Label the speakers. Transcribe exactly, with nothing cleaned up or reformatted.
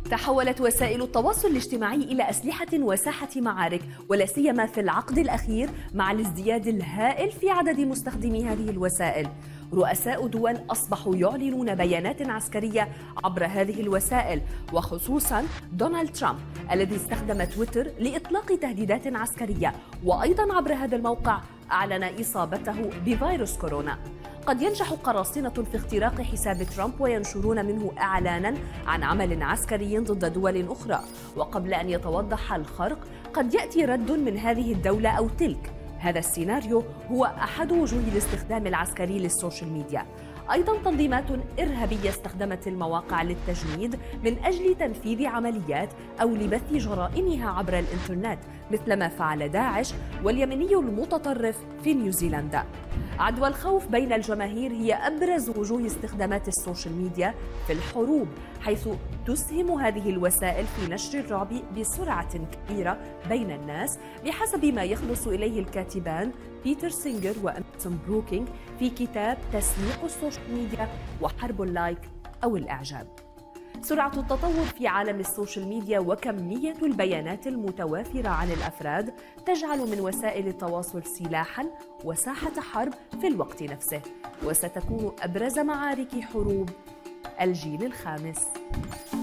Speaker 1: تحولت وسائل التواصل الاجتماعي إلى أسلحة وساحة معارك، ولا سيما في العقد الأخير مع الازدياد الهائل في عدد مستخدمي هذه الوسائل. رؤساء دول أصبحوا يعلنون بيانات عسكرية عبر هذه الوسائل، وخصوصا دونالد ترامب الذي استخدم تويتر لإطلاق تهديدات عسكرية، وأيضا عبر هذا الموقع أعلن إصابته بفيروس كورونا. قد ينجح قراصنة في اختراق حساب ترامب وينشرون منه إعلانا عن عمل عسكري ضد دول أخرى، وقبل أن يتوضح الخرق قد يأتي رد من هذه الدولة أو تلك. هذا السيناريو هو أحد وجوه الاستخدام العسكري للسوشيال ميديا. أيضا تنظيمات إرهابية استخدمت المواقع للتجنيد من أجل تنفيذ عمليات أو لبث جرائمها عبر الإنترنت، مثل ما فعل داعش واليمني المتطرف في نيوزيلندا. عدوى الخوف بين الجماهير هي أبرز وجوه استخدامات السوشيال ميديا في الحروب، حيث تسهم هذه الوسائل في نشر الرعب بسرعة كبيرة بين الناس، بحسب ما يخلص إليه الكاتبان بيتر سينجر وأميسون بروكينج في كتاب تسليق السوشيال ميديا وحرب اللايك أو الإعجاب. سرعة التطور في عالم السوشيال ميديا وكمية البيانات المتوافرة عن الأفراد تجعل من وسائل التواصل سلاحاً وساحة حرب في الوقت نفسه، وستكون أبرز معارك حروب الجيل الخامس.